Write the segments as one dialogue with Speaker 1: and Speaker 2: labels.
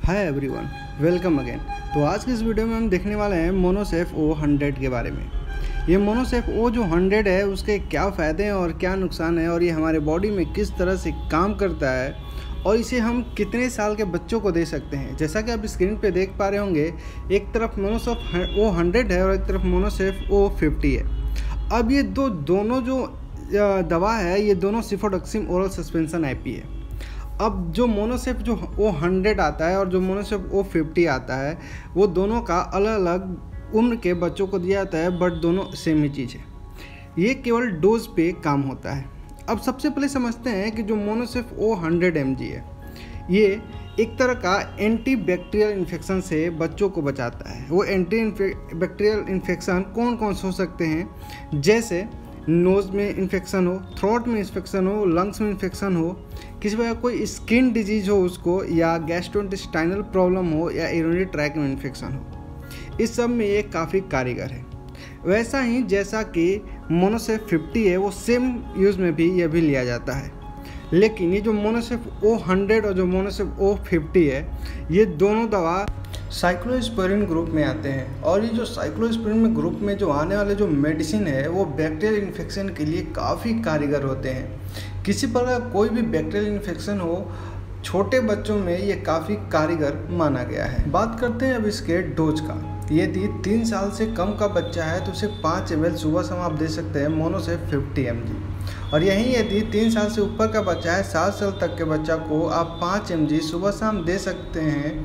Speaker 1: Hi everyone, welcome again. तो आज के इस वीडियो में हम देखने वाले हैं मोनोसेफ O100 के बारे में। ये मोनोसेफ O जो 100 है उसके क्या फ़ायदे हैं और क्या नुकसान है और ये हमारे बॉडी में किस तरह से काम करता है और इसे हम कितने साल के बच्चों को दे सकते हैं। जैसा कि आप स्क्रीन पे देख पा रहे होंगे, एक तरफ मोनोसेफ O100 है और एक तरफ मोनोसेफ O50 है। अब ये दोनों जो दवा है ये दोनों सिफोडोक्सिम ओरल सस्पेंशन आईपी है। अब जो मोनोसेफ जो O100 आता है और जो मोनोसेफ O50 आता है वो दोनों का अलग अलग उम्र के बच्चों को दिया जाता है, बट दोनों सेम ही चीज़ है। ये केवल डोज पे काम होता है। अब सबसे पहले समझते हैं कि जो मोनोसेफ O100 mg है ये एक तरह का एंटी बैक्टीरियल इन्फेक्शन से बच्चों को बचाता है। वो एंटी बैक्टीरियल इन्फेक्शन कौन कौन से हो सकते हैं, जैसे नोज़ में इन्फेक्शन हो, थ्रोट में इन्फेक्शन हो, लंग्स में इन्फेक्शन हो, किसी वजह कोई स्किन डिजीज़ हो उसको, या गैस्ट्रोइंटेस्टाइनल प्रॉब्लम हो, या यूरिनरी ट्रैक्ट में इन्फेक्शन हो। इस सब में ये काफ़ी कारगर है। वैसा ही जैसा कि मोनोसेफ 50 है वो सेम यूज़ में भी यह भी लिया जाता है। लेकिन ये जो मोनोसेफ O100 और जो मोनोसेफ O50 है ये दोनों दवा साइक्लोस्पोरिन ग्रुप में आते हैं। और ये जो साइक्लोस्पोरिन में ग्रुप में जो आने वाले जो मेडिसिन है वो बैक्टीरियल इन्फेक्शन के लिए काफ़ी कारगर होते हैं। किसी प्रकार कोई भी बैक्टीरियल इन्फेक्शन हो, छोटे बच्चों में ये काफ़ी कारगर माना गया है। बात करते हैं अब इसके डोज का। यदि 3 साल से कम का बच्चा है तो उसे 5 ml सुबह शाम आप दे सकते हैं मोनोसेफ 50 mg। और यहीं यदि 3 साल से ऊपर का बच्चा है, 7 साल तक के बच्चा को आप 5 mg सुबह शाम दे सकते हैं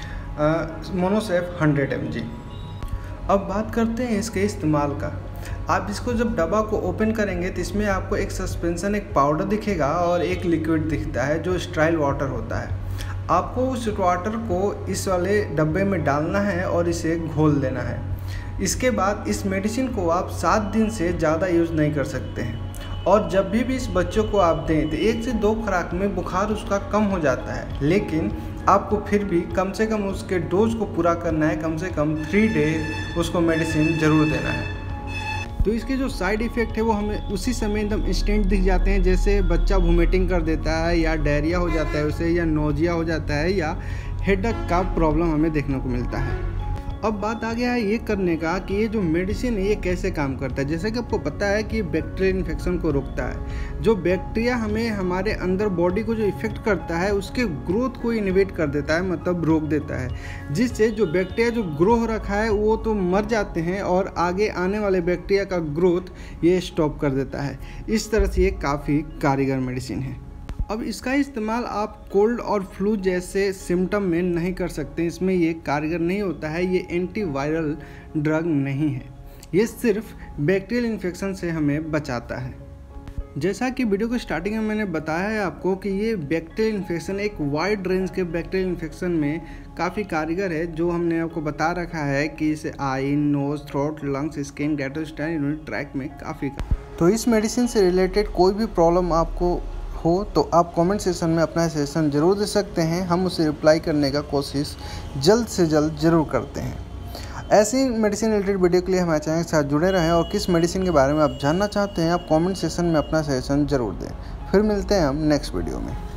Speaker 1: मोनोसेफ 100 mg। अब बात करते हैं इसके इस्तेमाल का। आप इसको जब डब्बा को ओपन करेंगे तो इसमें आपको एक सस्पेंशन, एक पाउडर दिखेगा और एक लिक्विड दिखता है जो स्टेराइल वाटर होता है। आपको उस वाटर को इस वाले डब्बे में डालना है और इसे घोल देना है। इसके बाद इस मेडिसिन को आप 7 दिन से ज़्यादा यूज़ नहीं कर सकते हैं। और जब भी इस बच्चों को आप दें तो 1 से 2 खुराक में बुखार उसका कम हो जाता है, लेकिन आपको फिर भी कम से कम उसके डोज को पूरा करना है। कम से कम 3 डेज उसको मेडिसिन ज़रूर देना है। तो इसके जो साइड इफ़ेक्ट है वो हमें उसी समय एकदम इंस्टेंट दिख जाते हैं, जैसे बच्चा वोमिटिंग कर देता है, या डायरिया हो जाता है उसे, या नोजिया हो जाता है, या हेडेक का प्रॉब्लम हमें देखने को मिलता है। अब बात आ गया है ये करने का कि ये जो मेडिसिन है ये कैसे काम करता है। जैसे कि आपको पता है कि बैक्टीरियल इन्फेक्शन को रोकता है। जो बैक्टीरिया हमें हमारे अंदर बॉडी को जो इफेक्ट करता है उसके ग्रोथ को इनहिबिट कर देता है, मतलब रोक देता है, जिससे जो बैक्टीरिया जो ग्रो हो रखा है वो तो मर जाते हैं और आगे आने वाले बैक्टीरिया का ग्रोथ ये स्टॉप कर देता है। इस तरह से ये काफ़ी कारगर मेडिसिन है। अब इसका इस्तेमाल आप कोल्ड और फ्लू जैसे सिम्टम में नहीं कर सकते। इसमें ये कारगर नहीं होता है। ये एंटीवायरल ड्रग नहीं है। ये सिर्फ बैक्टीरियल इन्फेक्शन से हमें बचाता है। जैसा कि वीडियो के स्टार्टिंग में मैंने बताया है आपको कि ये बैक्टीरियल इन्फेक्शन एक वाइड रेंज के बैक्टीरियल इन्फेक्शन में काफ़ी कारगर है, जो हमने आपको बता रखा है कि इसे eye, nose, throat, lungs, skin, gastrointestinal, urinary tract में काफ़ी। तो इस मेडिसिन से रिलेटेड कोई भी प्रॉब्लम आपको हो तो आप कमेंट सेक्शन में अपना सजेशन ज़रूर दे सकते हैं। हम उसे रिप्लाई करने का कोशिश जल्द से जल्द ज़रूर करते हैं। ऐसी मेडिसिन रिलेटेड वीडियो के लिए हमारे चैनल के साथ जुड़े रहें और किस मेडिसिन के बारे में आप जानना चाहते हैं आप कमेंट सेक्शन में अपना सजेशन ज़रूर दें। फिर मिलते हैं हम नेक्स्ट वीडियो में।